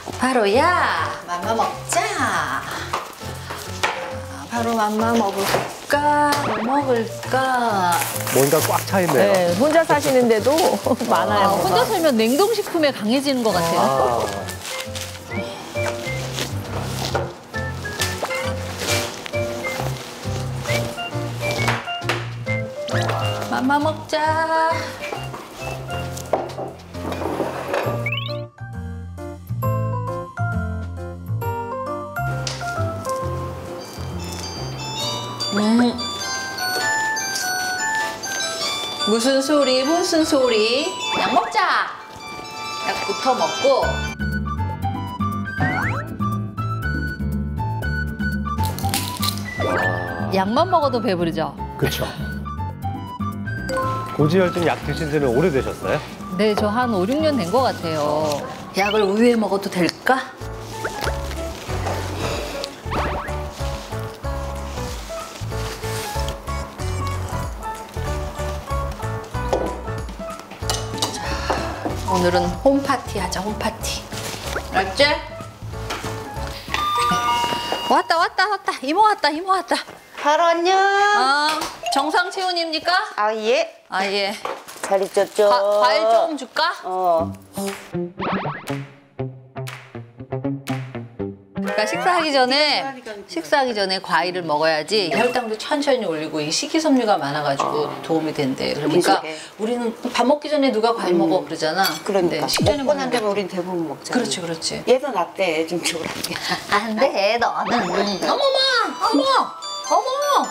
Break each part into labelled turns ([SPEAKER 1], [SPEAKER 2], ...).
[SPEAKER 1] 바로야, 맘마 먹자. 바로 맘마 먹을까? 뭐 먹을까?
[SPEAKER 2] 뭔가 꽉 차 있네요.
[SPEAKER 3] 네, 혼자 사시는데도 많아요. 뭐가.
[SPEAKER 1] 혼자 살면 냉동식품에 강해지는 것 같아요. 맘마 먹자. 무슨 소리 무슨 소리. 약 먹자. 약부터 먹고. 약만 먹어도 배부르죠?
[SPEAKER 2] 그렇죠. 고지혈증 약 드신 지는 오래되셨어요?
[SPEAKER 1] 네, 저 한 5, 6년 된 것 같아요. 약을 우유에 먹어도 될까? 자, 오늘은 홈파티 하자, 홈파티. 알았지? 왔다. 이모 왔다.
[SPEAKER 4] 바로 안녕.
[SPEAKER 1] 정상 체온입니까?
[SPEAKER 4] 아, 예.
[SPEAKER 1] 아, 예.
[SPEAKER 4] 잘 있었죠?
[SPEAKER 1] 과일 조금 줄까? 그러니까 식사하기 전에 과일을 먹어야지 혈당도 천천히 올리고 이 식이섬유가 많아가지고 도움이 된대. 그러니까 우리는 밥 먹기 전에 누가 과일 먹어 그러잖아.
[SPEAKER 4] 그러니까.
[SPEAKER 1] 식전에
[SPEAKER 4] 먹고 난 다음에 우린 대부분 먹잖아.
[SPEAKER 1] 그렇지.
[SPEAKER 4] 얘도 낫대, 좀 조그랗게.
[SPEAKER 1] 안 돼, 너는. 어머.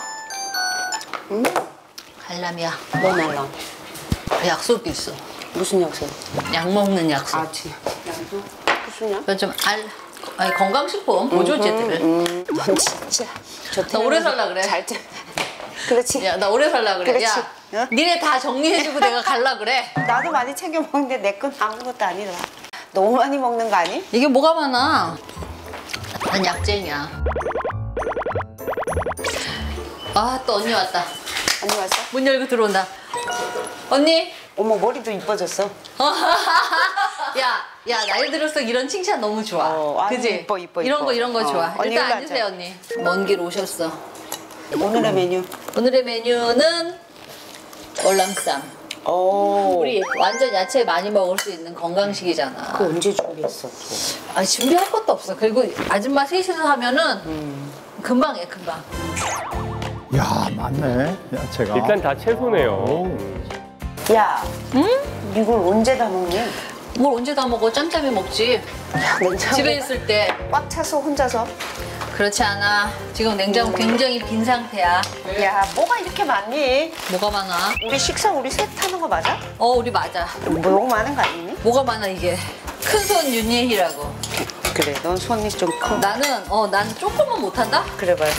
[SPEAKER 1] 갈람이야.
[SPEAKER 4] 뭐 말라?
[SPEAKER 1] 약속이 있어.
[SPEAKER 4] 무슨 약속?
[SPEAKER 1] 약 먹는 약속.
[SPEAKER 4] 아치. 약속? 무슨 약?
[SPEAKER 1] 그건 좀 아니 건강식품 보조제들을.
[SPEAKER 4] 넌 진짜.
[SPEAKER 1] 나 오래 살라 그래.
[SPEAKER 4] 잘 짜. 그렇지.
[SPEAKER 1] 야, 나 오래 살라 그래.
[SPEAKER 4] 그렇지.
[SPEAKER 1] 야,
[SPEAKER 4] 어?
[SPEAKER 1] 니네 다 정리해주고 내가 갈라 그래.
[SPEAKER 4] 나도 많이 챙겨 먹는데 내 건 아무것도 아니라. 너무 많이 먹는 거 아니?
[SPEAKER 1] 이게 뭐가 많아? 난 약쟁이야. 아, 또 언니 왔다.
[SPEAKER 4] 언니 왔어?
[SPEAKER 1] 문 열고 들어온다. 언니?
[SPEAKER 4] 어머, 머리도 이뻐졌어.
[SPEAKER 1] 야, 나이 들어서 이런 칭찬 너무 좋아.
[SPEAKER 4] 아주
[SPEAKER 1] 그지?
[SPEAKER 4] 이뻐.
[SPEAKER 1] 이런 거 좋아.
[SPEAKER 4] 언니
[SPEAKER 1] 일단
[SPEAKER 4] 일로
[SPEAKER 1] 앉으세요,
[SPEAKER 4] 앉아.
[SPEAKER 1] 언니. 먼 길 오셨어.
[SPEAKER 4] 오늘의 메뉴.
[SPEAKER 1] 오늘의 메뉴는 월남쌈.
[SPEAKER 4] 오.
[SPEAKER 1] 우리 완전 야채 많이 먹을 수 있는 건강식이잖아.
[SPEAKER 4] 그거 언제 준비했어?
[SPEAKER 1] 아, 준비할 것도 없어. 그리고 아줌마 셋이서 하면은 금방 해, 금방.
[SPEAKER 5] 야, 맞네. 야채가.
[SPEAKER 2] 일단 다 채소네요.
[SPEAKER 4] 야, 이걸 언제 다 먹니?
[SPEAKER 1] 뭘 언제 다 먹어? 짬짬이 먹지.
[SPEAKER 4] 냉장고
[SPEAKER 1] 집에 있을 때.
[SPEAKER 4] 꽉 차서 혼자서?
[SPEAKER 1] 그렇지 않아. 지금 냉장고 굉장히 빈 상태야.
[SPEAKER 4] 야, 뭐가 이렇게 많니?
[SPEAKER 1] 뭐가 많아?
[SPEAKER 4] 우리 식사 우리 셋 하는 거 맞아?
[SPEAKER 1] 우리 맞아.
[SPEAKER 4] 너무 많은 거 아니니?
[SPEAKER 1] 뭐가 많아, 이게. 큰손 윤예희라고.
[SPEAKER 4] 그래, 넌 손이 좀 커.
[SPEAKER 1] 난 조금은 못한다?
[SPEAKER 4] 그래, 맞아.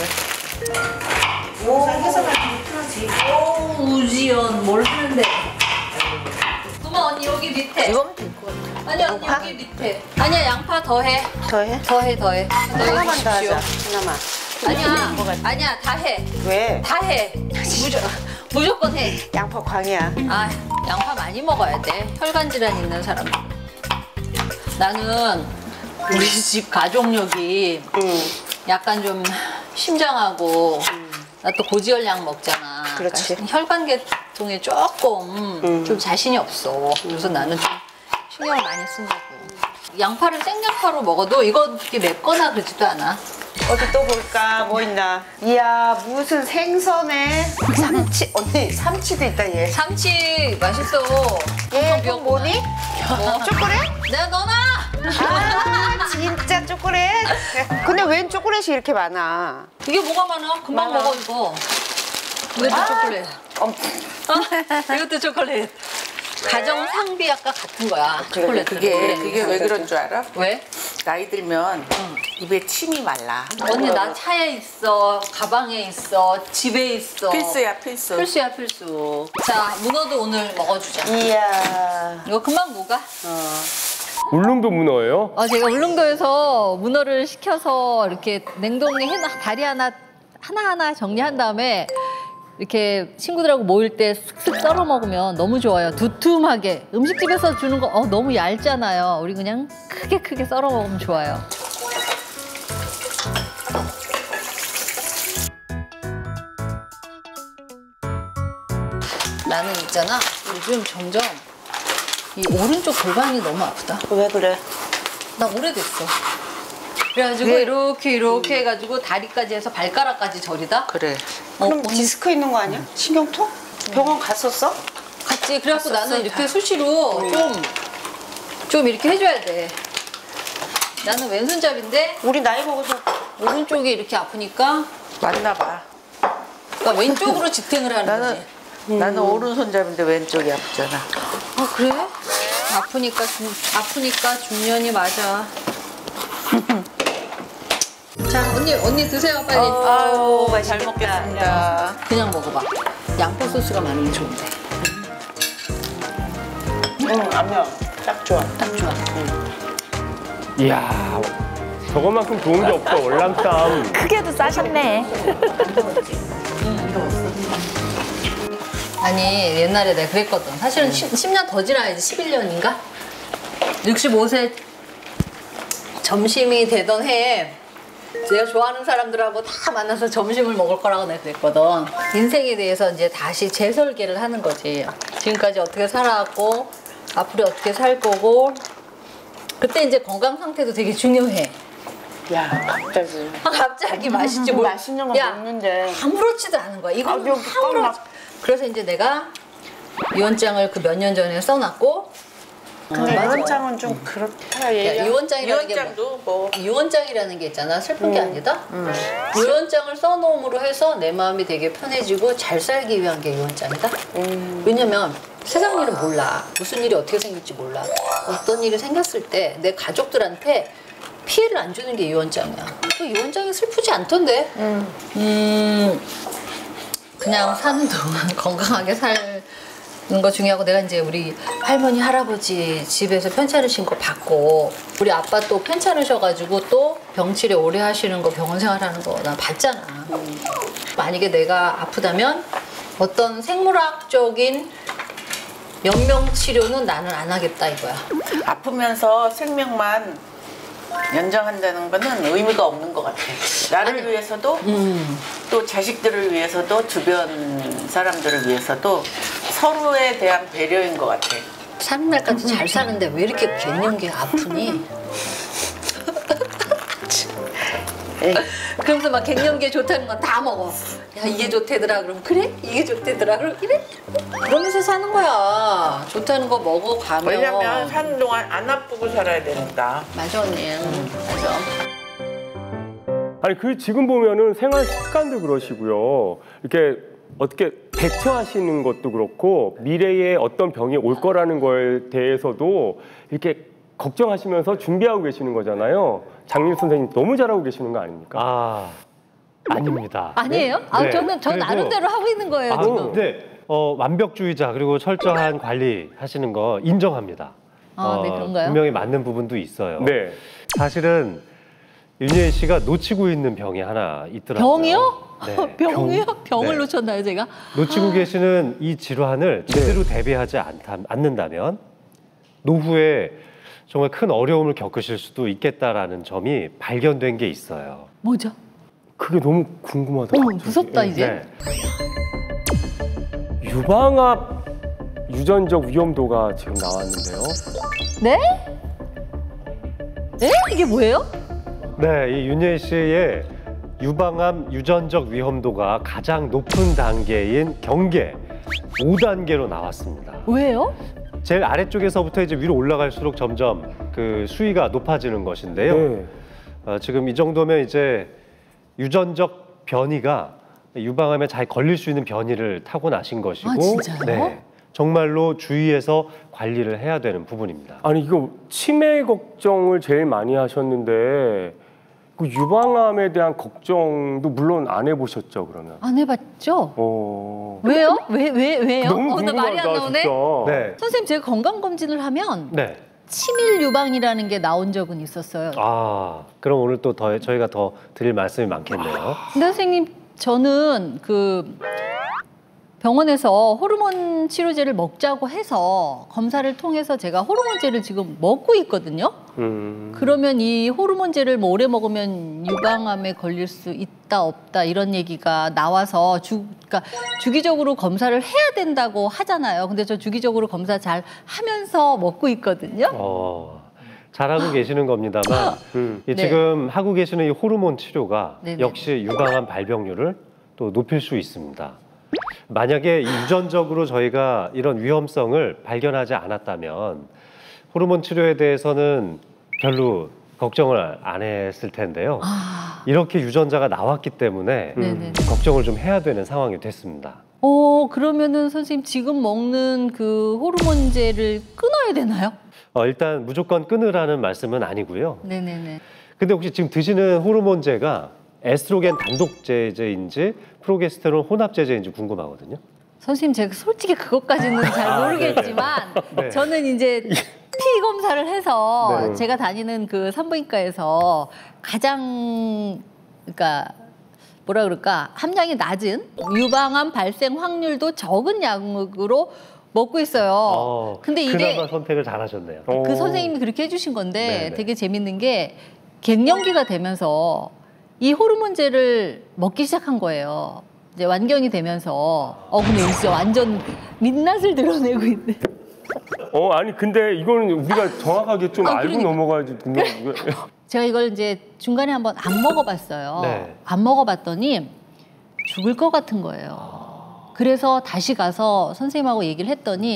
[SPEAKER 1] 우지연, 뭘 하는데? 그만, 언니 여기 밑에.
[SPEAKER 4] 이거면 될 것 같아.
[SPEAKER 1] 아니, 언니
[SPEAKER 4] 양파?
[SPEAKER 1] 여기 밑에. 아니야, 양파 더해.
[SPEAKER 4] 더해?
[SPEAKER 1] 더해.
[SPEAKER 4] 하나만 더
[SPEAKER 1] 주십시오.
[SPEAKER 4] 하자. 하나만.
[SPEAKER 1] 아니야, 다 해.
[SPEAKER 4] 왜?
[SPEAKER 1] 다 해. 무조건 해.
[SPEAKER 4] 양파 광이야.
[SPEAKER 1] 아, 양파 많이 먹어야 돼. 혈관 질환 있는 사람들. 나는 우리 집 가족력이 약간 좀 심장하고 나 또 고지혈약 먹잖아.
[SPEAKER 4] 그렇지.
[SPEAKER 1] 그러니까 혈관계통에 조금 좀 자신이 없어. 그래서 나는 좀 신경을 많이 쓴다고. 양파를 생양파로 먹어도 이거 그렇게 맵거나 그러지도 않아.
[SPEAKER 4] 어디 또 볼까? 뭐 있나? 이야, 무슨 생선에 삼치. 언니, 삼치도 있다, 얘.
[SPEAKER 1] 삼치 맛있어.
[SPEAKER 4] 얘, 그거 뭐니?
[SPEAKER 1] 뭐?
[SPEAKER 4] 초콜릿?
[SPEAKER 1] 내가 넣어놔!
[SPEAKER 4] 아, 진짜 초콜릿? 근데 웬 초콜릿이 이렇게 많아?
[SPEAKER 1] 이게 뭐가 많아? 금방
[SPEAKER 4] 많아.
[SPEAKER 1] 먹어, 이거. 이것도 초콜릿. 이것도 초콜릿. 가정 상비 아까 같은 거야. 초콜릿.
[SPEAKER 6] 그게 왜 그런 줄 알아?
[SPEAKER 1] 왜?
[SPEAKER 6] 나이 들면 입에 침이 말라.
[SPEAKER 1] 언니 나 차에 있어, 가방에 있어, 집에 있어.
[SPEAKER 6] 필수야, 필수.
[SPEAKER 1] 필수야, 필수. 자, 문어도 오늘 먹어주자.
[SPEAKER 4] 이야.
[SPEAKER 1] 이거 금방 녹아.
[SPEAKER 2] 울릉도 문어예요?
[SPEAKER 1] 제가 울릉도에서 문어를 시켜서 이렇게 냉동에 다리 하나하나 정리한 다음에 이렇게 친구들하고 모일 때 쓱쓱 썰어 먹으면 너무 좋아요. 두툼하게. 음식집에서 주는 거 너무 얇잖아요. 우리 그냥 크게 썰어 먹으면 좋아요. 나는 있잖아. 요즘 점점 이 오른쪽 골반이 너무 아프다.
[SPEAKER 4] 왜 그래?
[SPEAKER 1] 나 오래됐어. 그래가지고 이렇게 해가지고 다리까지 해서 발가락까지 저리다.
[SPEAKER 6] 그래.
[SPEAKER 4] 그럼
[SPEAKER 1] 언니
[SPEAKER 4] 디스크 있는 거 아니야? 신경통? 병원 갔었어?
[SPEAKER 1] 갔지. 그래갖고 나는 이렇게 수시로 좀 이렇게 해줘야 돼. 나는 왼손잡인데
[SPEAKER 4] 우리 나이 먹어서
[SPEAKER 1] 오른쪽이 이렇게 아프니까
[SPEAKER 6] 맞나 봐.
[SPEAKER 1] 그러니까 왼쪽으로 지탱을 하는 거지.
[SPEAKER 6] 나는 오른손잡인데 왼쪽이 아프잖아.
[SPEAKER 1] 아 그래? 아프니까 중년이 맞아. 자 언니 드세요 빨리.
[SPEAKER 4] 아우
[SPEAKER 6] 잘 먹겠습니다.
[SPEAKER 1] 그냥 먹어봐. 양파 소스가 많으면 좋은데.
[SPEAKER 4] 안녕. 딱 좋아.
[SPEAKER 1] 딱 좋아.
[SPEAKER 2] 이야, 저것만큼 좋은 게 없어, 월남쌈.
[SPEAKER 3] 크게도 싸셨네.
[SPEAKER 1] 아니 옛날에 내가 그랬거든. 사실은 10년 더 지나야지. 11년인가? 65세 점심이 되던 해에 내가 좋아하는 사람들하고 다 만나서 점심을 먹을 거라고 내가 그랬거든. 인생에 대해서 이제 다시 재설계를 하는 거지. 지금까지 어떻게 살아왔고 앞으로 어떻게 살 거고. 그때 이제 건강 상태도 되게 중요해.
[SPEAKER 4] 야 갑자기.
[SPEAKER 1] 갑자기 맛있지 뭘.
[SPEAKER 4] 맛있는 거 먹는데.
[SPEAKER 1] 아무렇지도 않은 거야. 이거
[SPEAKER 4] 여기 꽉 막.
[SPEAKER 1] 그래서 이제 내가 유언장을 그 몇 년 전에 써놨고.
[SPEAKER 4] 근데
[SPEAKER 1] 맞아.
[SPEAKER 4] 유언장은 좀 그렇다
[SPEAKER 1] 야,
[SPEAKER 4] 얘기야.
[SPEAKER 1] 유언장이라는 게
[SPEAKER 6] 유언장도 뭐
[SPEAKER 1] 유언장이라는 게 있잖아. 슬픈 게 아니다. 유언장을 써놓음으로 해서 내 마음이 되게 편해지고 잘 살기 위한 게 유언장이다. 왜냐면 세상 일은 몰라. 무슨 일이 어떻게 생길지 몰라. 어떤 일이 생겼을 때 내 가족들한테 피해를 안 주는 게 유언장이야. 그 유언장이 슬프지 않던데. 그냥 사는 동안 건강하게 사는 거 중요하고, 내가 이제 우리 할머니 할아버지 집에서 편찮으신 거 봤고, 우리 아빠 또 편찮으셔가지고 또 병치레 오래 하시는 거, 병원 생활하는 거 난 봤잖아. 만약에 내가 아프다면 어떤 생물학적인 연명치료는 나는 안 하겠다 이거야.
[SPEAKER 6] 아프면서 생명만 연장한다는 거는 의미가 없는 것 같아. 나를 위해서도 또 자식들을 위해서도 주변 사람들을 위해서도 서로에 대한 배려인 것 같아.
[SPEAKER 1] 사는 날까지 잘 사는데 왜 이렇게 갱년기에 아프니? 그러면서 막 갱년기에 좋다는 건 다 먹어. 야 이게 좋대더라. 그럼 그래? 이게 좋대더라. 그럼 그래? 그러면서 사는 거야. 좋다는 거 먹어가면.
[SPEAKER 6] 왜냐면 사는 동안 안 아프고 살아야 되니까.
[SPEAKER 1] 맞아 언니. 맞아.
[SPEAKER 2] 아니, 그 지금 보면은 생활 습관도 그러시고요. 이렇게 어떻게 대처하시는 것도 그렇고, 미래에 어떤 병이 올 거라는 거에 대해서도 이렇게 걱정하시면서 준비하고 계시는 거잖아요. 장림 선생님 너무 잘하고 계시는 거 아닙니까?
[SPEAKER 7] 아, 아닙니다.
[SPEAKER 1] 아니에요? 아
[SPEAKER 7] 네.
[SPEAKER 1] 저는 저
[SPEAKER 7] 그래도-
[SPEAKER 1] 나름대로 하고 있는 거예요
[SPEAKER 7] 아,
[SPEAKER 1] 지금.
[SPEAKER 7] 네. 완벽주의자 그리고 철저한 관리 하시는 거 인정합니다.
[SPEAKER 1] 아, 네, 그런가요?
[SPEAKER 7] 분명히 맞는 부분도 있어요.
[SPEAKER 2] 네.
[SPEAKER 7] 사실은 윤예은 씨가 놓치고 있는 병이 하나 있더라고요.
[SPEAKER 1] 병이요?
[SPEAKER 7] 네.
[SPEAKER 1] 병이요? 병을
[SPEAKER 7] 네.
[SPEAKER 1] 놓쳤나요 제가?
[SPEAKER 7] 놓치고 계시는 이 질환을 제대로 대비하지 않는다면 노후에 정말 큰 어려움을 겪으실 수도 있겠다라는 점이 발견된 게 있어요.
[SPEAKER 1] 뭐죠?
[SPEAKER 2] 그게 너무 궁금하다.
[SPEAKER 1] 무섭다 이제.
[SPEAKER 7] 네.
[SPEAKER 2] 유방암 유전적 위험도가 지금 나왔는데요.
[SPEAKER 1] 네? 네? 이게 뭐예요?
[SPEAKER 7] 네, 이 윤예은 씨의 유방암 유전적 위험도가 가장 높은 단계인 경계 5단계로 나왔습니다.
[SPEAKER 1] 왜요?
[SPEAKER 7] 제일 아래쪽에서부터 이제 위로 올라갈수록 점점 그 수위가 높아지는 것인데요.
[SPEAKER 2] 네.
[SPEAKER 7] 지금 이 정도면 이제 유전적 변이가 유방암에 잘 걸릴 수 있는 변이를 타고나신 것이고,
[SPEAKER 1] 아, 진짜요?
[SPEAKER 7] 네, 정말로 주의해서 관리를 해야 되는 부분입니다.
[SPEAKER 2] 아니, 이거 치매 걱정을 제일 많이 하셨는데 그 유방암에 대한 걱정도 물론 안 해보셨죠, 그러면?
[SPEAKER 1] 안 해봤죠? 왜요? 왜요?
[SPEAKER 2] 너무
[SPEAKER 1] 나 말이 안
[SPEAKER 2] 궁금하다,
[SPEAKER 1] 나오네.
[SPEAKER 2] 진짜.
[SPEAKER 7] 네,
[SPEAKER 1] 선생님 제가 건강 검진을 하면
[SPEAKER 7] 네.
[SPEAKER 1] 치밀 유방이라는 게 나온 적은 있었어요.
[SPEAKER 7] 아, 그럼 오늘 또 저희가 더 드릴 말씀이 많겠네요.
[SPEAKER 1] 근데 선생님 저는 그 병원에서 호르몬 치료제를 먹자고 해서 검사를 통해서 제가 호르몬제를 지금 먹고 있거든요. 그러면 이 호르몬제를 뭐 오래 먹으면 유방암에 걸릴 수 있다 없다 이런 얘기가 나와서 그러니까 주기적으로 검사를 해야 된다고 하잖아요. 근데 저 주기적으로 검사 잘 하면서 먹고 있거든요.
[SPEAKER 7] 잘하고 계시는 겁니다만 이
[SPEAKER 1] 네.
[SPEAKER 7] 지금 하고 계시는 이 호르몬 치료가
[SPEAKER 1] 네네.
[SPEAKER 7] 역시 유방암 발병률을 또 높일 수 있습니다. 만약에 유전적으로 저희가 이런 위험성을 발견하지 않았다면 호르몬 치료에 대해서는 별로 걱정을 안 했을 텐데요. 이렇게 유전자가 나왔기 때문에
[SPEAKER 1] 네네.
[SPEAKER 7] 걱정을 좀 해야 되는 상황이 됐습니다.
[SPEAKER 1] 그러면은 선생님 지금 먹는 그 호르몬제를 끊어야 되나요?
[SPEAKER 7] 일단 무조건 끊으라는 말씀은 아니고요.
[SPEAKER 1] 네네네.
[SPEAKER 7] 근데 혹시 지금 드시는 호르몬제가 에스트로겐 단독제제인지 프로게스테론 혼합제제인지 궁금하거든요.
[SPEAKER 1] 선생님 제가 솔직히 그것까지는 잘 모르겠지만
[SPEAKER 7] 네.
[SPEAKER 1] 저는 이제 피 검사를 해서
[SPEAKER 7] 네.
[SPEAKER 1] 제가 다니는 그 산부인과에서 가장 그러니까 뭐라 그럴까 함량이 낮은 유방암 발생 확률도 적은 약으로 먹고 있어요. 근데 이게
[SPEAKER 7] 그나마 선택을 잘하셨네요.
[SPEAKER 1] 그 선생님이 그렇게 해주신 건데
[SPEAKER 7] 네네.
[SPEAKER 1] 되게 재밌는 게 갱년기가 되면서 이 호르몬제를 먹기 시작한 거예요. 이제 완경이 되면서 근데 진짜 완전 민낯을 드러내고 있네.
[SPEAKER 2] 아니 근데 이거는 우리가 정확하게 좀 알고
[SPEAKER 1] 그러니까.
[SPEAKER 2] 넘어가야지.
[SPEAKER 1] 제가 이걸 이제 중간에 한번 안 먹어봤어요.
[SPEAKER 7] 네.
[SPEAKER 1] 안 먹어봤더니 죽을 것 같은 거예요. 그래서 다시 가서 선생님하고 얘기를 했더니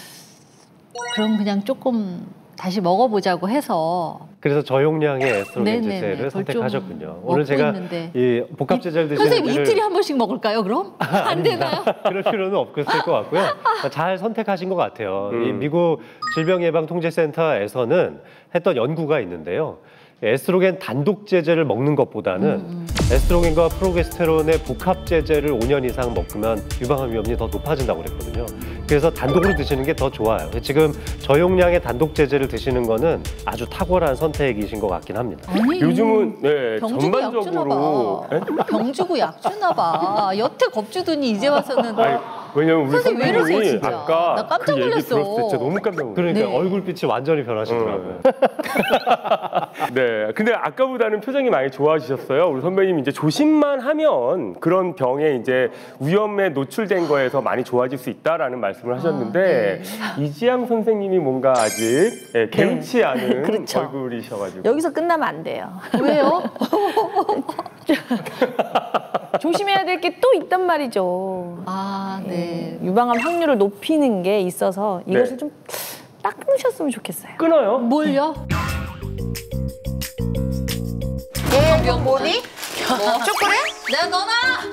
[SPEAKER 1] 그럼 그냥 조금 다시 먹어보자고 해서
[SPEAKER 7] 그래서 저용량의 에스트로겐
[SPEAKER 1] 네네네.
[SPEAKER 7] 제제를
[SPEAKER 1] 그걸
[SPEAKER 7] 선택하셨군요.
[SPEAKER 1] 좀
[SPEAKER 7] 오늘
[SPEAKER 1] 먹고
[SPEAKER 7] 제가
[SPEAKER 1] 있는데.
[SPEAKER 7] 이 복합 제제를 드시는
[SPEAKER 1] 선생님 이틀에 한 번씩 먹을까요 그럼? 안 되나요?
[SPEAKER 7] 그럴 필요는 없을 것 같고요. 잘 선택하신 것 같아요. 이 미국 질병예방통제센터에서는 했던 연구가 있는데요. 에스트로겐 단독 제제를 먹는 것보다는 에스트로겐과 프로게스테론의 복합 제제를 5년 이상 먹으면 유방암 위험이 더 높아진다고 그랬거든요. 그래서 단독으로 드시는 게 더 좋아요. 지금 저용량의 단독 제제를 드시는 거는 아주 탁월한 선택이신 것 같긴 합니다.
[SPEAKER 1] 아니,
[SPEAKER 2] 요즘은 네,
[SPEAKER 1] 병 주고 약 주나
[SPEAKER 2] 전반적으로
[SPEAKER 1] 봐. 병 주고 약 주나 봐. 여태 겁주더니 이제 와서는
[SPEAKER 2] 왜냐면 우리
[SPEAKER 1] 선생님 왜 이러세요,
[SPEAKER 2] 선배님이
[SPEAKER 1] 진짜?
[SPEAKER 2] 아까
[SPEAKER 1] 나 깜짝
[SPEAKER 2] 그 얘기
[SPEAKER 1] 놀랐어.
[SPEAKER 2] 들었을 때 진짜 너무 깜짝 놀랐어요.
[SPEAKER 7] 그러니까
[SPEAKER 1] 네.
[SPEAKER 7] 얼굴빛이 완전히 변하시더라고요.
[SPEAKER 2] 네, 근데 아까보다는 표정이 많이 좋아지셨어요. 우리 선배님 이제 조심만 하면 그런 병에 이제 위험에 노출된 거에서 많이 좋아질 수 있다라는 말씀을 하셨는데 이지양 선생님이 뭔가 아직 개운치 않은
[SPEAKER 3] 그렇죠.
[SPEAKER 2] 얼굴이셔가지고.
[SPEAKER 3] 여기서 끝나면 안 돼요.
[SPEAKER 1] 왜요?
[SPEAKER 3] 조심해야 될 게 또 있단 말이죠.
[SPEAKER 1] 아, 네.
[SPEAKER 3] 유방암 확률을 높이는 게 있어서 이것을
[SPEAKER 2] 네.
[SPEAKER 3] 좀 딱 끊으셨으면 좋겠어요.
[SPEAKER 2] 끊어요?
[SPEAKER 1] 뭘요?
[SPEAKER 4] 얘 뭐니? 초콜릿?
[SPEAKER 1] 내가 너나!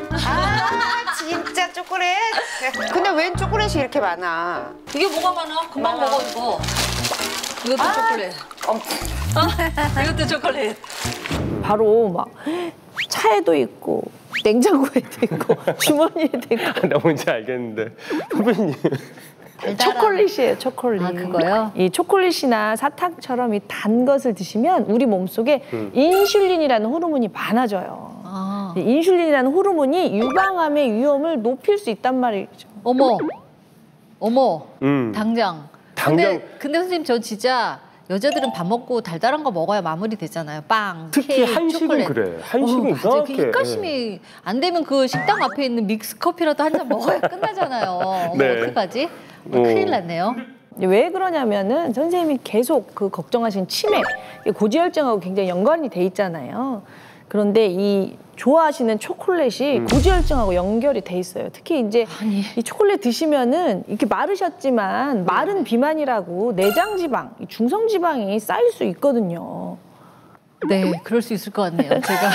[SPEAKER 4] 진짜 초콜릿? 근데 웬 초콜릿이 이렇게 많아?
[SPEAKER 1] 이게 뭐가 많아? 금방 먹어 이거. 이것도 초콜릿. 이것도 초콜릿.
[SPEAKER 3] 바로 막 차에도 있고 냉장고에도 있고 주머니에도 있고
[SPEAKER 2] 나 뭔지 알겠는데 선배님.
[SPEAKER 3] 초콜릿이에요, 초콜릿.
[SPEAKER 1] 아, 그거요?
[SPEAKER 3] 이 초콜릿이나 사탕처럼 이 단 것을 드시면 우리 몸속에 인슐린이라는 호르몬이 많아져요.
[SPEAKER 1] 아.
[SPEAKER 3] 이 인슐린이라는 호르몬이 유방암의 위험을 높일 수 있단 말이죠.
[SPEAKER 1] 어머. 어머.
[SPEAKER 2] 당장.
[SPEAKER 1] 근데 선생님 저 진짜 여자들은 밥 먹고 달달한 거 먹어야 마무리 되잖아요. 빵,
[SPEAKER 2] 특히
[SPEAKER 1] 케이크,
[SPEAKER 2] 한식은
[SPEAKER 1] 초콜릿.
[SPEAKER 2] 그래. 한식은
[SPEAKER 1] 맞아요. 그
[SPEAKER 2] 이상하게.
[SPEAKER 1] 입가심이 안 되면 그 식당 앞에 있는 믹스 커피라도 한 잔 먹어야 끝나잖아요. 어머,
[SPEAKER 2] 네.
[SPEAKER 1] 어떡하지? 큰일 났네요.
[SPEAKER 3] 왜 그러냐면은 선생님이 계속 그 걱정하신 치매, 고지혈증하고 굉장히 연관이 돼 있잖아요. 그런데 이 좋아하시는 초콜릿이 고지혈증하고 연결이 돼 있어요. 특히 이제 이 초콜릿 드시면은 이렇게 마르셨지만 마른 비만이라고 내장 지방, 중성 지방이 쌓일 수 있거든요.
[SPEAKER 1] 네, 그럴 수 있을 것 같네요. 제가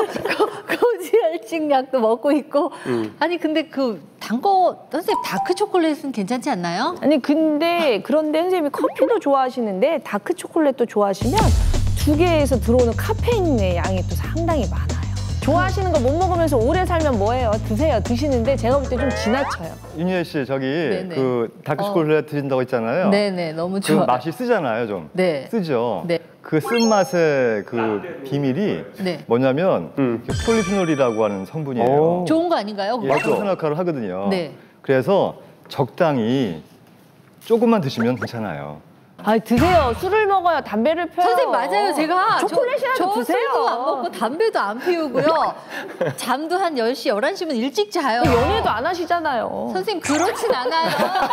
[SPEAKER 1] 고지혈증 약도 먹고 있고. 아니 근데 그 단 거 선생님 다크 초콜릿은 괜찮지 않나요?
[SPEAKER 3] 아니 그런데 선생님이 커피도 좋아하시는데 다크 초콜릿도 좋아하시면 두 개에서 들어오는 카페인의 양이 또 상당히 많아요. 좋아하시는 거 못 먹으면서 오래 살면 뭐해요? 드세요. 드시는데 제가 볼 때 좀 지나쳐요.
[SPEAKER 5] 윤희애 씨 저기
[SPEAKER 1] 네네.
[SPEAKER 5] 그 다크 초콜릿 드신다고 했잖아요.
[SPEAKER 1] 네네, 너무
[SPEAKER 5] 그
[SPEAKER 1] 좋아.
[SPEAKER 5] 맛이 쓰잖아요, 좀.
[SPEAKER 1] 네.
[SPEAKER 5] 쓰죠.
[SPEAKER 1] 네.
[SPEAKER 5] 그 쓴맛의 그 비밀이
[SPEAKER 1] 네.
[SPEAKER 5] 뭐냐면 폴리피놀이라고 하는 성분이에요.
[SPEAKER 2] 오.
[SPEAKER 1] 좋은 거 아닌가요?
[SPEAKER 5] 예,
[SPEAKER 1] 그거?
[SPEAKER 5] 항산 역할을 하거든요.
[SPEAKER 1] 네.
[SPEAKER 5] 그래서 적당히 조금만 드시면 괜찮아요.
[SPEAKER 3] 아 드세요. 술을 먹어요. 담배를 펴요.
[SPEAKER 1] 선생님 맞아요. 제가
[SPEAKER 3] 초콜릿이라도 드세요.
[SPEAKER 1] 술도 안 먹고 담배도 안 피우고요. 잠도 한 10시, 11시면 일찍 자요.
[SPEAKER 3] 연애도 안 하시잖아요.
[SPEAKER 1] 선생님 그렇진 않아요.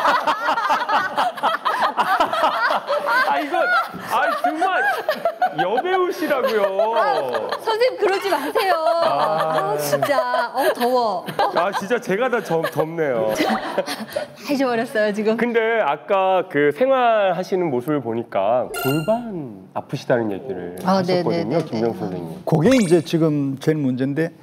[SPEAKER 2] 정말 여배우시라고요.
[SPEAKER 1] 선생님 그러지 마세요. 진짜 더워.
[SPEAKER 2] 진짜 제가 다 덥네요.
[SPEAKER 1] 다 잊어버렸어요 지금.
[SPEAKER 2] 근데 아까 그 생활하시는 모습을 보니까 골반 아프시다는 얘기를 하셨거든요,
[SPEAKER 1] 네네네.
[SPEAKER 2] 김정수 선생님.
[SPEAKER 8] 그게 이제 지금 제일 문제인데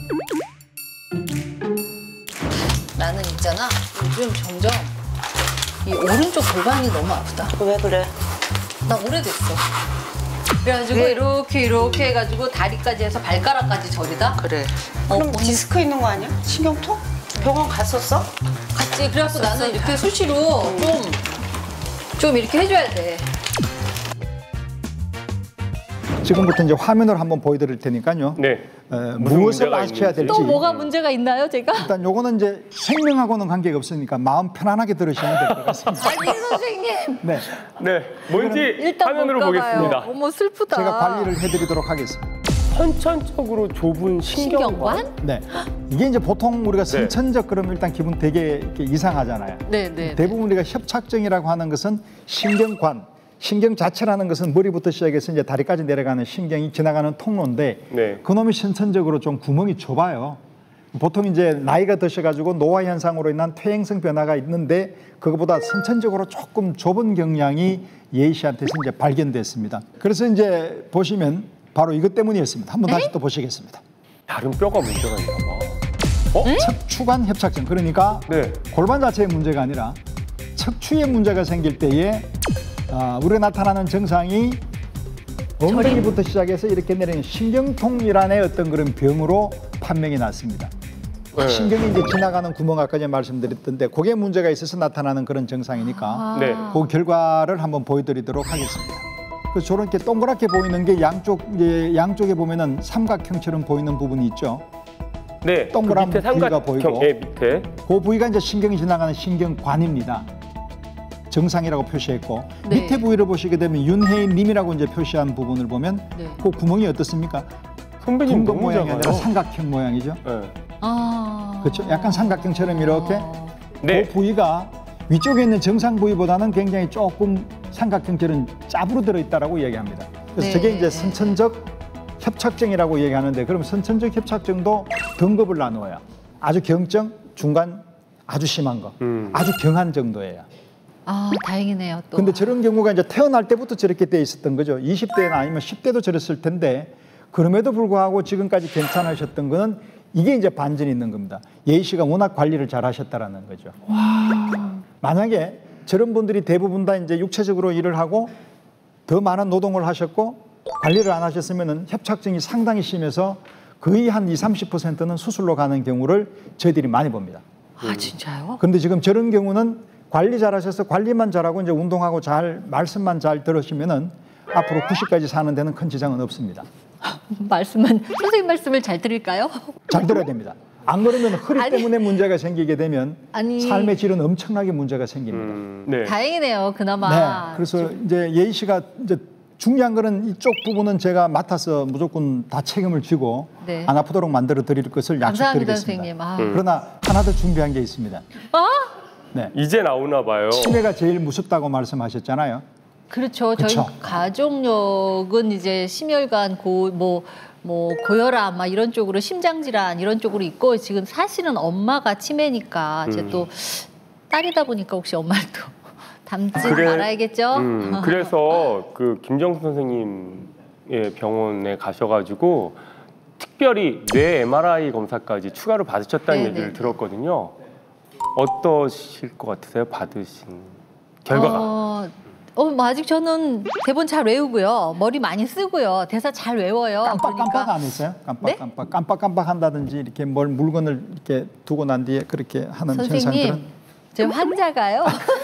[SPEAKER 1] 나는 있잖아. 요즘 점점 이 오른쪽 골반이 너무 아프다.
[SPEAKER 4] 왜 그래?
[SPEAKER 1] 나 오래됐어. 그래가지고 이렇게 해가지고 다리까지 해서 발가락까지 저리다.
[SPEAKER 4] 그래. 그럼
[SPEAKER 1] 오늘
[SPEAKER 4] 디스크 있는 거 아니야? 신경통? 병원 갔었어?
[SPEAKER 1] 갔지. 그래갖고 나는 이렇게 수시로 좀 이렇게 해줘야 돼.
[SPEAKER 8] 지금부터 이제 화면을 한번 보여드릴 테니까요.
[SPEAKER 2] 네. 무슨
[SPEAKER 8] 무엇을
[SPEAKER 2] 문제가
[SPEAKER 8] 아셔야
[SPEAKER 2] 있는지.
[SPEAKER 8] 될지.
[SPEAKER 1] 또 뭐가 문제가 있나요, 제가?
[SPEAKER 8] 일단 요거는 이제 생명하고는 관계가 없으니까 마음 편안하게 들으시면 될 것 같습니다.
[SPEAKER 1] 아니 선생님.
[SPEAKER 8] 네,
[SPEAKER 2] 네, 뭔지
[SPEAKER 1] 일단
[SPEAKER 2] 화면으로
[SPEAKER 1] 볼까 봐요.
[SPEAKER 2] 보겠습니다.
[SPEAKER 1] 어머 슬프다.
[SPEAKER 8] 제가 관리를 해드리도록 하겠습니다.
[SPEAKER 2] 선천적으로 좁은 신경관?
[SPEAKER 8] 네, 이게 이제 보통 우리가 선천적 그러면 일단 기분 되게 이렇게 이상하잖아요.
[SPEAKER 1] 네.
[SPEAKER 8] 대부분 우리가 협착증이라고 하는 것은 신경관, 신경 자체라는 것은 머리부터 시작해서 이제 다리까지 내려가는 신경이 지나가는 통로인데
[SPEAKER 2] 네.
[SPEAKER 8] 그놈이 선천적으로 좀 구멍이 좁아요. 보통 이제 나이가 드셔가지고 노화 현상으로 인한 퇴행성 변화가 있는데 그거보다 선천적으로 조금 좁은 경향이 예희 씨한테서 이제 발견됐습니다. 그래서 이제 보시면 바로 이것 때문이었습니다. 한번 다시 또 보시겠습니다.
[SPEAKER 2] 다른 뼈가 문제가 있나 봐.
[SPEAKER 8] 척추관 협착증, 그러니까
[SPEAKER 2] 네.
[SPEAKER 8] 골반 자체의 문제가 아니라 척추에 문제가 생길 때에 우리가 나타나는 증상이 엉덩이부터 시작해서 이렇게 내리는 신경통이란의 어떤 그런 병으로 판명이 났습니다.
[SPEAKER 2] 네.
[SPEAKER 8] 신경이 이제 지나가는 구멍 아까 전에 말씀드렸던데 그게 문제가 있어서 나타나는 그런 증상이니까
[SPEAKER 2] 네.
[SPEAKER 8] 그 결과를 한번 보여드리도록 하겠습니다. 그래서 저렇게 동그랗게 보이는 게 양쪽에 보면은 삼각형처럼 보이는 부분이 있죠.
[SPEAKER 2] 네.
[SPEAKER 8] 동그란
[SPEAKER 2] 그 밑에
[SPEAKER 8] 부위가
[SPEAKER 2] 삼각형,
[SPEAKER 8] 보이고.
[SPEAKER 2] 예, 밑에.
[SPEAKER 8] 그 부위가 이제 신경이 지나가는 신경관입니다. 정상이라고 표시했고
[SPEAKER 1] 네.
[SPEAKER 8] 밑에 부위를 보시게 되면 윤혜인님이라고 이제 표시한 부분을 보면
[SPEAKER 1] 네.
[SPEAKER 8] 그 구멍이 어떻습니까?
[SPEAKER 2] 선배님
[SPEAKER 8] 둥근
[SPEAKER 2] 너무
[SPEAKER 8] 모양이 아니라
[SPEAKER 2] 작아요.
[SPEAKER 8] 삼각형 모양이죠.
[SPEAKER 2] 네.
[SPEAKER 8] 그렇죠. 약간 삼각형처럼 이렇게
[SPEAKER 2] 네.
[SPEAKER 8] 그 부위가 위쪽에 있는 정상 부위보다는 굉장히 조금 삼각형처럼 짭으로 들어있다라고 얘기합니다. 그래서
[SPEAKER 1] 네.
[SPEAKER 8] 저게 이제 선천적 협착증이라고 얘기하는데 그럼 선천적 협착증도 등급을 나누어요. 아주 경증, 중간, 아주 심한 거, 아주 경한 정도예요.
[SPEAKER 1] 다행이네요. 또.
[SPEAKER 8] 근데 저런 경우가 이제 태어날 때부터 저렇게 돼 있었던 거죠. 20대나 아니면 10대도 저랬을 텐데 그럼에도 불구하고 지금까지 괜찮으셨던 거는 이게 이제 반전이 있는 겁니다. 예희 씨가 워낙 관리를 잘 하셨다라는 거죠. 만약에 저런 분들이 대부분 다 이제 육체적으로 일을 하고 더 많은 노동을 하셨고 관리를 안 하셨으면은 협착증이 상당히 심해서 거의 한 20-30%는 수술로 가는 경우를 저희들이 많이 봅니다.
[SPEAKER 1] 진짜요?
[SPEAKER 8] 근데 지금 저런 경우는 관리 잘하셔서 관리만 잘하고 이제 운동하고 잘 말씀만 잘 들으시면은 앞으로 90까지 사는 데는 큰 지장은 없습니다.
[SPEAKER 1] 선생님 말씀을 잘 들을까요?
[SPEAKER 8] 잘 들어야 됩니다. 안 그러면 허리 때문에 문제가 생기게 되면 삶의 질은 엄청나게 문제가 생깁니다.
[SPEAKER 2] 네.
[SPEAKER 1] 다행이네요. 그나마.
[SPEAKER 8] 네. 그래서 이제 예희 씨가 이제 중요한 거는 이쪽 부분은 제가 맡아서 무조건 다 책임을 지고
[SPEAKER 1] 네.
[SPEAKER 8] 안 아프도록 만들어 드릴 것을
[SPEAKER 1] 감사합니다,
[SPEAKER 8] 약속드리겠습니다.
[SPEAKER 1] 선생님.
[SPEAKER 8] 그러나 하나 더 준비한 게 있습니다. 네.
[SPEAKER 2] 이제 나오나 봐요.
[SPEAKER 8] 치매가 제일 무섭다고 말씀하셨잖아요.
[SPEAKER 1] 그렇죠. 저희
[SPEAKER 8] 그쵸.
[SPEAKER 1] 가족력은 이제 심혈관, 고혈압 막 이런 쪽으로 심장 질환 이런 쪽으로 있고 지금 사실은 엄마가 치매니까 제 또 딸이다 보니까 혹시 엄마를 또 닮지 말아야겠죠.
[SPEAKER 2] 그래서 그 김정수 선생님의 병원에 가셔가지고 특별히 뇌 MRI 검사까지 추가로 받으셨다는
[SPEAKER 1] 네네.
[SPEAKER 2] 얘기를 들었거든요. 어떠실 것 같으세요? 받으신 결과가?
[SPEAKER 1] 아직 저는 대본 잘 외우고요. 머리 많이 쓰고요. 대사 잘 외워요.
[SPEAKER 8] 깜빡깜빡 안 했어요? 깜빡깜빡 한다든지 이렇게 물건을 이렇게 두고 난 뒤에 그렇게 하는 현상들은?
[SPEAKER 1] 선생님, 제 환자가요.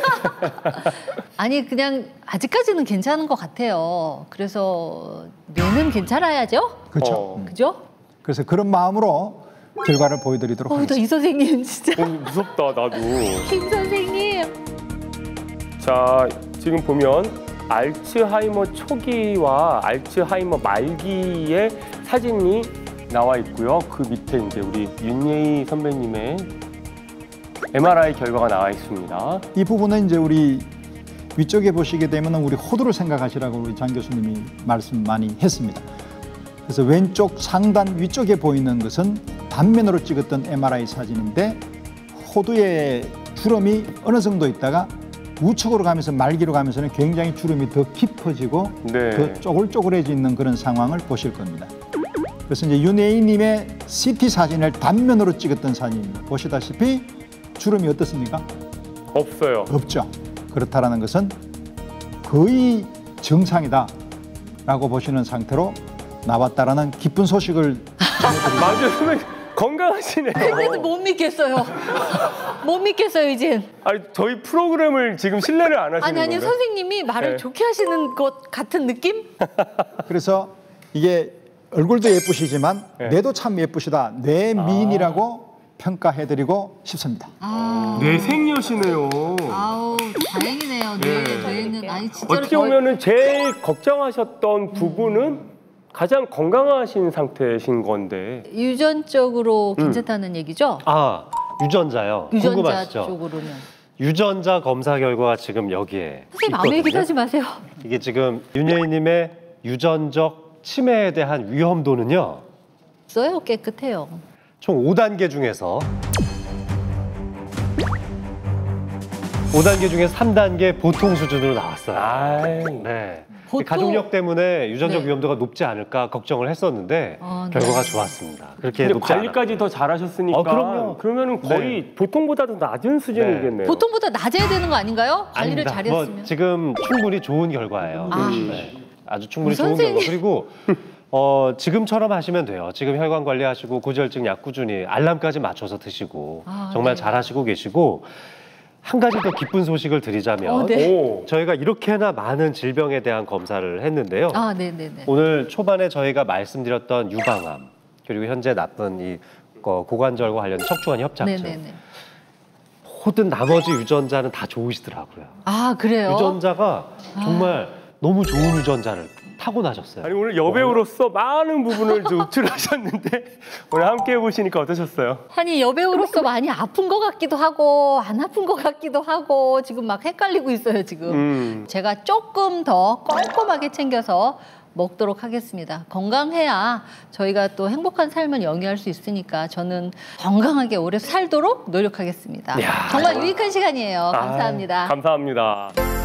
[SPEAKER 1] 아니 그냥 아직까지는 괜찮은 것 같아요. 그래서 뇌는 괜찮아야죠.
[SPEAKER 8] 그렇죠.
[SPEAKER 1] 그죠?
[SPEAKER 8] 그래서 그런 마음으로 결과를 보여드리도록 하겠습니다.
[SPEAKER 1] 이 선생님 진짜.
[SPEAKER 2] 무섭다 나도.
[SPEAKER 1] 김 선생님.
[SPEAKER 2] 자, 지금 보면 알츠하이머 초기와 알츠하이머 말기의 사진이 나와 있고요. 그 밑에 이제 우리 윤예희 선배님의 MRI 결과가 나와 있습니다.
[SPEAKER 8] 이 부분은 이제 우리 위쪽에 보시게 되면 우리 호두를 생각하시라고 우리 장 교수님이 말씀 많이 했습니다. 그래서 왼쪽 상단 위쪽에 보이는 것은 단면으로 찍었던 MRI 사진인데 호두의 주름이 어느 정도 있다가 우측으로 가면서 말기로 가면서는 굉장히 주름이 더 깊어지고
[SPEAKER 2] 네.
[SPEAKER 8] 더 쪼글쪼글해지는 그런 상황을 보실 겁니다. 그래서 이제 윤혜인님의 CT 사진을 단면으로 찍었던 사진입니다. 보시다시피 주름이 어떻습니까?
[SPEAKER 2] 없어요.
[SPEAKER 8] 없죠. 그렇다라는 것은 거의 정상이다라고 보시는 상태로 나왔다라는 기쁜 소식을 전해드립니다.
[SPEAKER 2] 맞아요, 선배님. 건강하시네요.
[SPEAKER 1] 근데도 못 믿겠어요. 못 믿겠어요, 이젠.
[SPEAKER 2] 아니, 저희 프로그램을 지금 신뢰를 안 하시는
[SPEAKER 1] 아니,
[SPEAKER 2] 건가요?
[SPEAKER 1] 선생님이 말을
[SPEAKER 2] 네.
[SPEAKER 1] 좋게 하시는 것 같은 느낌?
[SPEAKER 8] 그래서 이게 얼굴도 예쁘시지만
[SPEAKER 2] 네.
[SPEAKER 8] 뇌도 참 예쁘시다. 뇌미인이라고 평가해드리고 싶습니다.
[SPEAKER 2] 뇌생이시네요.
[SPEAKER 1] 아우, 다행이네요. 뇌는 아니 진짜로
[SPEAKER 2] 어떻게 보면은 제일 걱정하셨던 부분은 가장 건강하신 상태신 건데.
[SPEAKER 1] 유전적으로 괜찮다는 얘기죠?
[SPEAKER 7] 아, 유전자요.
[SPEAKER 1] 유전자
[SPEAKER 7] 궁금하시죠?
[SPEAKER 1] 쪽으로는.
[SPEAKER 7] 유전자 검사 결과가 지금 여기에
[SPEAKER 1] 선생님 아무 얘기도 하지 마세요.
[SPEAKER 7] 이게 지금 윤예희님의 유전적 치매에 대한 위험도는요.
[SPEAKER 1] 써요, 깨끗해요.
[SPEAKER 7] 총 5단계 중에서 5단계 중에 3단계 보통 수준으로 나왔어요.
[SPEAKER 2] 아이.
[SPEAKER 7] 네.
[SPEAKER 1] 보통-
[SPEAKER 7] 가족력 때문에 유전적
[SPEAKER 1] 네.
[SPEAKER 7] 위험도가 높지 않을까 걱정을 했었는데
[SPEAKER 1] 아, 네.
[SPEAKER 7] 결과가 좋았습니다. 그렇게
[SPEAKER 2] 근데
[SPEAKER 7] 높지
[SPEAKER 2] 관리까지
[SPEAKER 7] 않았고요.
[SPEAKER 2] 더 잘하셨으니까.
[SPEAKER 7] 그럼요.
[SPEAKER 2] 그러면은 거의 보통보다 더 낮은 수준이겠네요.
[SPEAKER 1] 보통보다 낮아야 되는 거 아닌가요? 관리를
[SPEAKER 7] 아닙니다.
[SPEAKER 1] 잘했으면.
[SPEAKER 7] 뭐 지금 충분히 좋은 결과예요.
[SPEAKER 1] 아.
[SPEAKER 7] 네. 아주 충분히
[SPEAKER 1] 우리
[SPEAKER 7] 좋은
[SPEAKER 1] 선생님.
[SPEAKER 7] 결과. 그리고 지금처럼 하시면 돼요. 지금 혈관 관리하시고 고지혈증 약 꾸준히 알람까지 맞춰서 드시고
[SPEAKER 1] 아,
[SPEAKER 7] 정말
[SPEAKER 1] 네.
[SPEAKER 7] 잘하시고 계시고 한 가지 더 기쁜 소식을 드리자면
[SPEAKER 1] 네.
[SPEAKER 2] 오.
[SPEAKER 7] 저희가 이렇게나 많은 질병에 대한 검사를 했는데요.
[SPEAKER 1] 아, 네네네.
[SPEAKER 7] 오늘 초반에 저희가 말씀드렸던 유방암 그리고 현재 나쁜 이 고관절과 관련된 척추관 협착증
[SPEAKER 1] 네네네.
[SPEAKER 7] 모든 나머지 유전자는 다 좋으시더라고요.
[SPEAKER 1] 아, 그래요?
[SPEAKER 7] 유전자가 정말 너무 좋은 유전자를 타고나셨어요.
[SPEAKER 2] 아니 오늘 여배우로서 많은 부분을 좀 노출하셨는데 오늘 함께 해보시니까 어떠셨어요?
[SPEAKER 1] 아니, 여배우로서 많이 아픈 것 같기도 하고 안 아픈 것 같기도 하고 지금 막 헷갈리고 있어요, 지금. 제가 조금 더 꼼꼼하게 챙겨서 먹도록 하겠습니다. 건강해야 저희가 또 행복한 삶을 영위할 수 있으니까 저는 건강하게 오래 살도록 노력하겠습니다.
[SPEAKER 2] 이야.
[SPEAKER 1] 정말 유익한 시간이에요. 감사합니다.
[SPEAKER 2] 감사합니다.